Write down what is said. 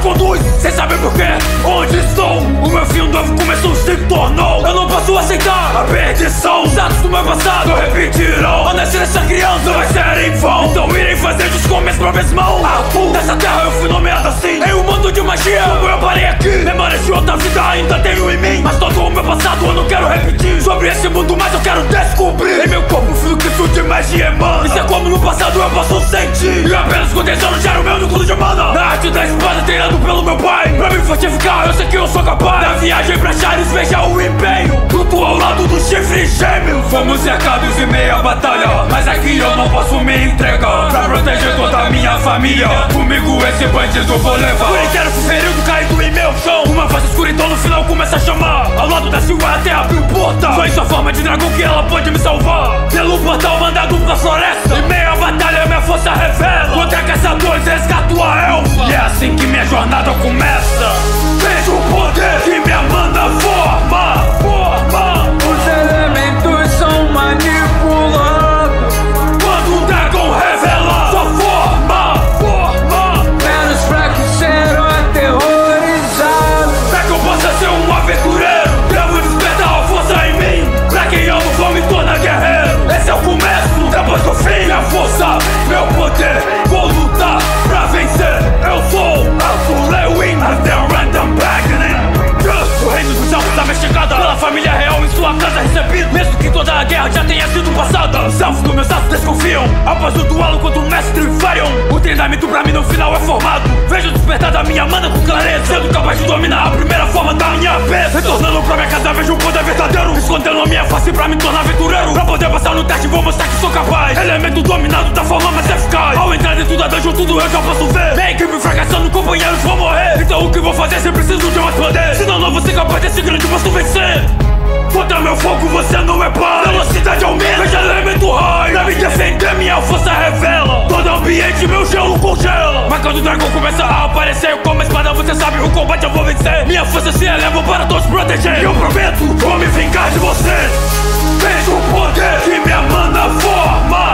conduz, sem saber porquê. Onde estou? O meu fim novo começou, se tornou. Eu não posso aceitar a perdição. Os atos do meu passado não repetirão. A nascer dessa criança não vai ser em vão. Então irei fazer disso com minhas próprias mãos. Nessa terra eu fui nomeado assim, em um mundo de magia. Como eu parei aqui, memórias de outra vida ainda tenho em mim. Mas todo o meu passado eu não quero repetir. Sobre esse mundo mais eu quero descobrir. Em meu corpo fluxo de magia emana. Isso é como no passado eu posso sentir. E apenas com 10 anos gera o meu núcleo de mana. Na arte da espada treinado pelo meu pai. Pra me fortificar eu sei que eu sou capaz. Na viagem pra Chares veja o empenho. Luto ao lado dos chifres gêmeos. Fomos cercados em meia batalha, mas aqui eu não posso me entregar. Pra proteger toda a minha família, comigo esse bandido vou levar. Por inteiro fui ferido, caído em meu chão. Uma voz escura então no final começa a chamar. Ao lado da Silva até abriu porta. Foi em sua forma de dragão que ela pode me salvar. Pelo portal mandado pra floresta, em meia batalha minha força revela. Contra caçadores resgato a elfa. E é assim que minha jornada começa. Vejo o poder que minha mana forma. Os elementos são manipulados Quando o dragão revela sua forma. Menos fracos serão aterrorizados. Pra que eu possa ser um aventureiro, devo despertar a força em mim. Pra quem amo vou me tornar guerreiro. Esse é o começo, depois do fim. Minha força, meu poder, vou lutar pra vencer. Eu sou Arthur Lewin, até Random Bagman. O reino dos elfos da minha chegada, pela família real em sua casa recebido. Mesmo que toda a guerra já tenha sido passada, os elfos dos meus atos desconfiam. Após o duelo contra o mestre Varion, o treinamento pra mim no final é formado. Vejo o despertar da minha mana com clareza, sendo capaz de dominar a primeira forma da minha vez. Retornando pra minha casa vejo um poder verdadeiro, escondendo a minha face pra me tornar aventureiro. Pra poder passar no teste vou mostrar que sou capaz. Elemento dominado da forma mais eficaz. Ao entrar dentro da dungeon tudo eu já posso ver. Minha equipe fracassando, companheiros vão morrer. Então o que vou fazer se preciso de mais poder? Senão não vou ser capaz desse grande monstro vencer. Contra meu fogo você não é pai. Velocidade aumenta, veja elemento raio. Pra me defender minha força revela. Todo ambiente meu gelo congela. Mas quando o dragão começa a aparecer, eu com a espada você sabe o combate eu vou vencer. Minha força se eleva para todos proteger. E eu prometo, vou me vingar de você. Vejo o poder que minha mana forma.